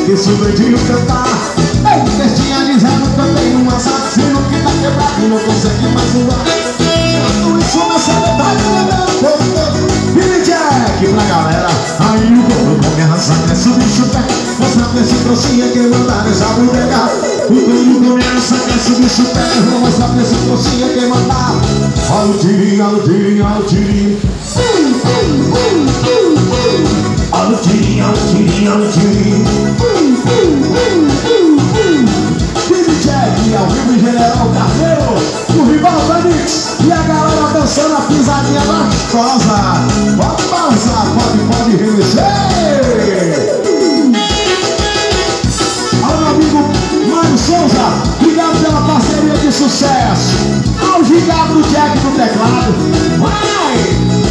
Isso doidinho cantar. Ei, festinha dizendo que eu tenho um assassino que tá quebrado e não consegue mais voar. Tudo isso nessa metade levando o povo todo. Billy Jack pra galera. Aí o povo com minha raça quer subir chupé. Mostrando esse trouxinha que mandar nessa bodega. O povo com minha raça quer subir chupé. Vou mostrar pra esse trouxinha que mandar. Olha o tirinho, olha o tirinho, olha o tirinho. Olha o tirinho, olha o tirinho, olha o tirinho. Billy Jack ao vivo em General Carneiro, o rival Danix e a galera dançando a pisadinha gostosa. Pode balançar, pode remexer. Ao meu amigo Mário Souza, obrigado pela parceria de sucesso. Ao gigado do Jack no teclado. Vai!